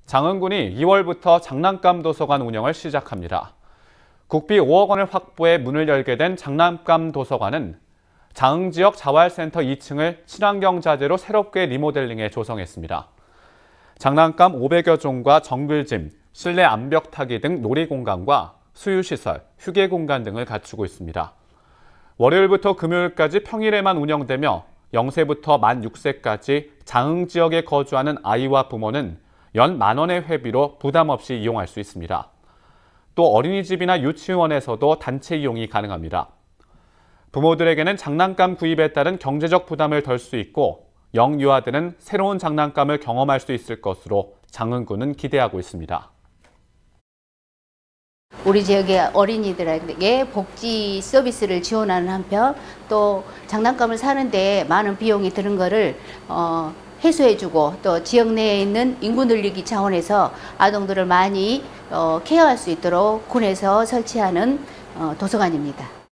장흥군이 2월부터 장난감 도서관 운영을 시작합니다. 국비 5억 원을 확보해 문을 열게 된 장난감 도서관은 장흥 지역 자활센터 2층을 친환경 자재로 새롭게 리모델링해 조성했습니다. 장난감 500여 종과 정글짐, 실내 암벽 타기 등 놀이공간과 수유시설, 휴게공간 등을 갖추고 있습니다. 월요일부터 금요일까지 평일에만 운영되며 0세부터 만 6세까지 장흥 지역에 거주하는 아이와 부모는 연 만원의 회비로 부담 없이 이용할 수 있습니다. 또 어린이집이나 유치원에서도 단체 이용이 가능합니다. 부모들에게는 장난감 구입에 따른 경제적 부담을 덜 수 있고 영유아들은 새로운 장난감을 경험할 수 있을 것으로 장흥군은 기대하고 있습니다. 우리 지역의 어린이들에게 복지 서비스를 지원하는 한편 또 장난감을 사는데 많은 비용이 드는 것을 해소해주고 또 지역 내에 있는 인구 늘리기 차원에서 아동들을 많이 케어할 수 있도록 군에서 설치하는 도서관입니다.